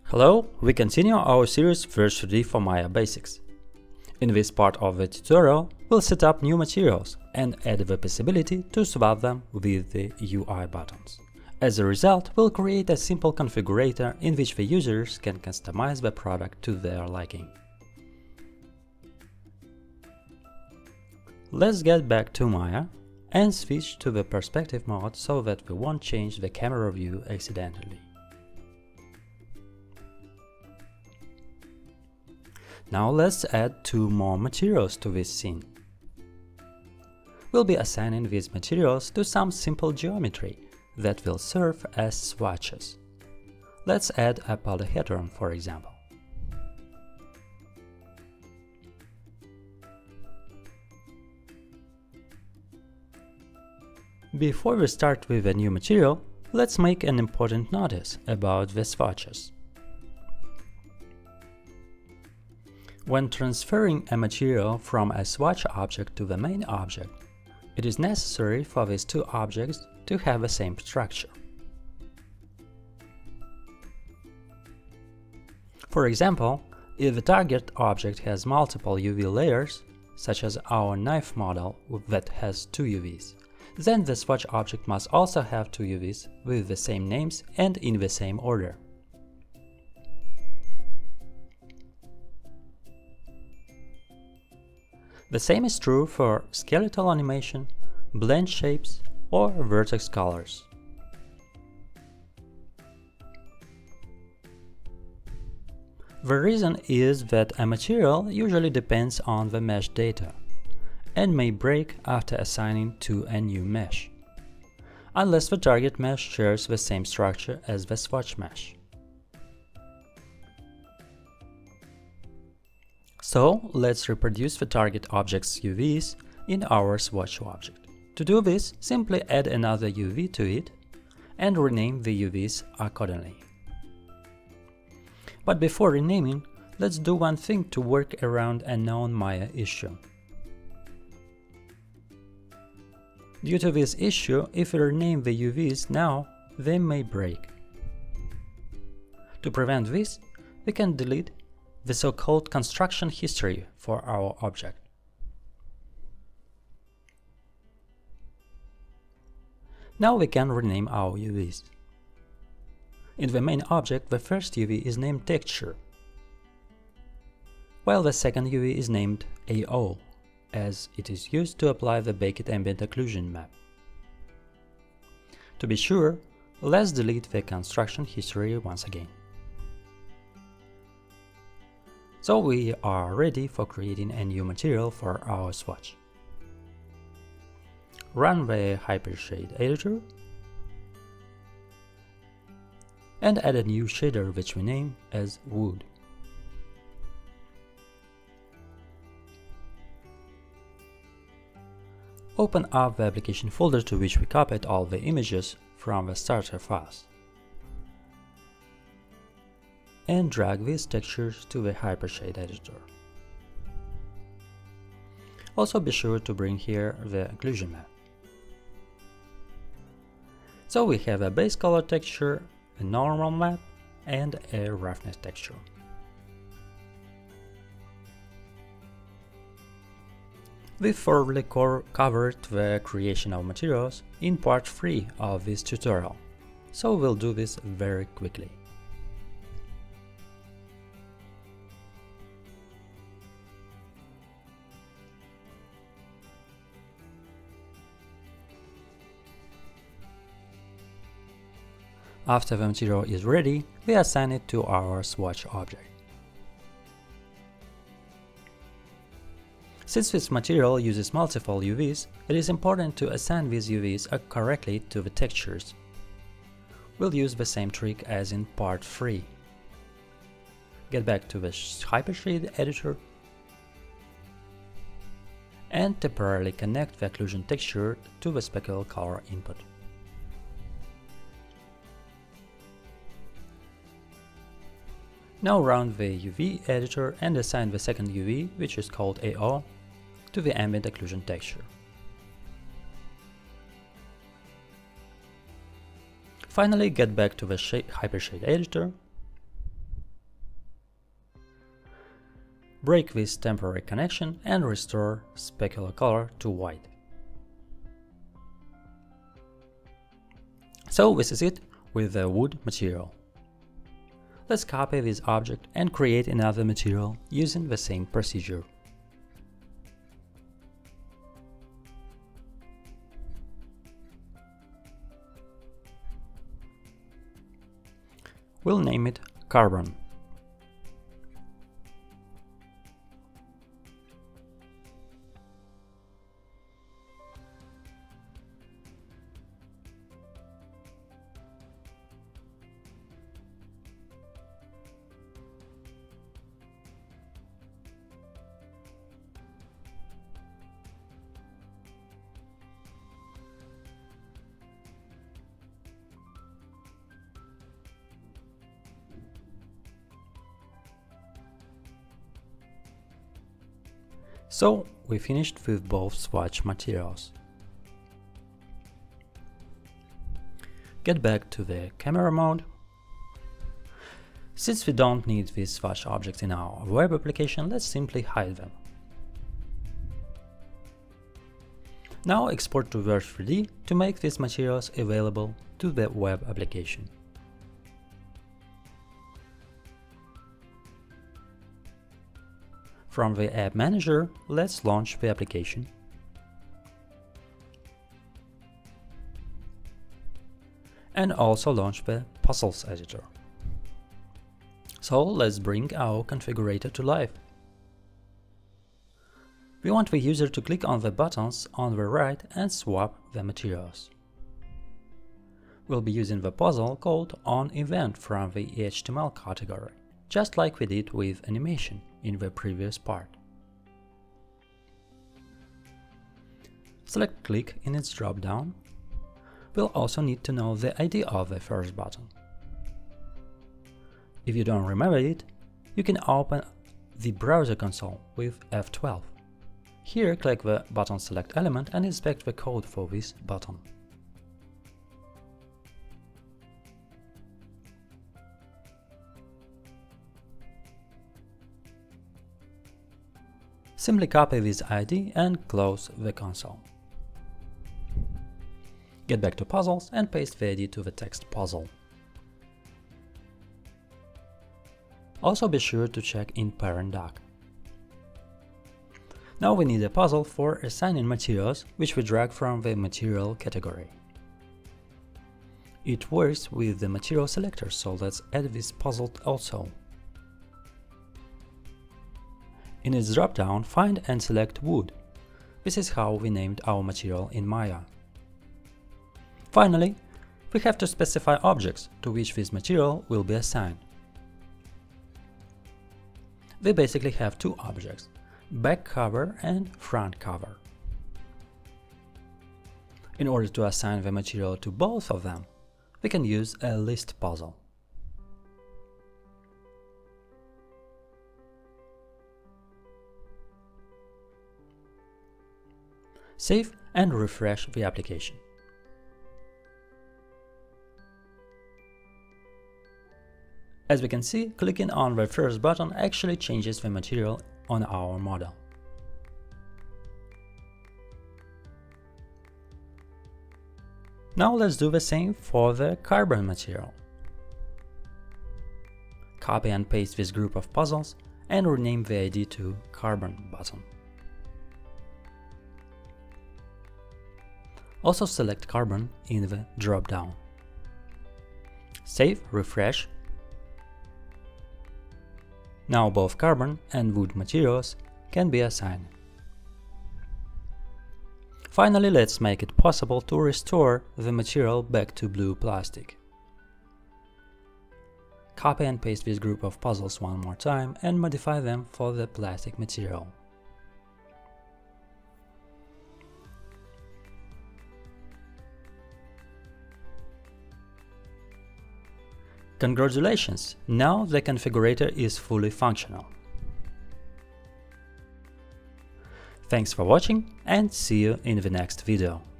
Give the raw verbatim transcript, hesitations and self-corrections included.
Hello, we continue our series Verge three D for Maya Basics. In this part of the tutorial, we'll set up new materials and add the possibility to swap them with the U I buttons. As a result, we'll create a simple configurator in which the users can customize the product to their liking. Let's get back to Maya and switch to the perspective mode so that we won't change the camera view accidentally. Now let's add two more materials to this scene. We'll be assigning these materials to some simple geometry that will serve as swatches. Let's add a polyhedron, for example. Before we start with a new material, let's make an important notice about the swatches. When transferring a material from a swatch object to the main object, it is necessary for these two objects to have the same structure. For example, if the target object has multiple U V layers, such as our knife model that has two U Vs, then the swatch object must also have two U Vs with the same names and in the same order. The same is true for skeletal animation, blend shapes, or vertex colors. The reason is that a material usually depends on the mesh data and may break after assigning to a new mesh, unless the target mesh shares the same structure as the swatch mesh. So let's reproduce the target object's U Vs in our swatch object. To do this, simply add another U V to it and rename the U Vs accordingly. But before renaming, let's do one thing to work around a known Maya issue. Due to this issue, if we rename the U Vs now, they may break. To prevent this, we can delete the so-called construction history for our object. Now we can rename our U Vs. In the main object, the first U V is named texture, while the second U V is named A O, as it is used to apply the baked ambient occlusion map. To be sure, let's delete the construction history once again. So we are ready for creating a new material for our swatch. Run the Hypershade editor and add a new shader which we name as Wood. Open up the application folder to which we copied all the images from the starter files, and drag these textures to the Hypershade editor. Also be sure to bring here the occlusion map. So we have a base color texture, a normal map, and a roughness texture. We thoroughly co covered the creation of materials in part three of this tutorial, so we'll do this very quickly. After the material is ready, we assign it to our swatch object. Since this material uses multiple U Vs, it is important to assign these U Vs correctly to the textures. We'll use the same trick as in part three. Get back to the Hypershade editor and temporarily connect the occlusion texture to the specular color input. Now run the U V editor and assign the second U V, which is called A O, to the ambient occlusion texture. Finally, get back to the Hypershade editor break this temporary connection and restore specular color to white. So this is it with the wood material. Let's copy this object and create another material using the same procedure. We'll name it carbon. So we finished with both swatch materials. Get back to the camera mode. Since we don't need these swatch objects in our web application, let's simply hide them. Now export to Verge three D to make these materials available to the web application. From the App Manager, let's launch the application. And also launch the Puzzles editor. So let's bring our configurator to life. We want the user to click on the buttons on the right and swap the materials. We'll be using the puzzle called onEvent from the H T M L category, just like we did with animation in the previous part. Select click in its drop-down. We'll also need to know the I D of the first button. If you don't remember it, you can open the browser console with F twelve. Here click the button select element and inspect the code for this button. Simply copy this I D and close the console. Get back to Puzzles and paste the I D to the text puzzle. Also be sure to check in parent doc. Now we need a puzzle for assigning materials, which we drag from the material category. It works with the material selector, so let's add this puzzle also. In its drop-down, find and select wood. This is how we named our material in Maya. Finally, we have to specify objects to which this material will be assigned. We basically have two objects, back cover and front cover. In order to assign the material to both of them, we can use a list puzzle. Save and refresh the application. As we can see, clicking on the first button actually changes the material on our model. Now let's do the same for the carbon material. Copy and paste this group of puzzles and rename the I D to carbon button. Also select carbon in the drop-down. Save, refresh. Now both carbon and wood materials can be assigned. Finally, let's make it possible to restore the material back to blue plastic. Copy and paste this group of puzzles one more time and modify them for the plastic material. Congratulations! Now the configurator is fully functional. Thanks for watching and see you in the next video.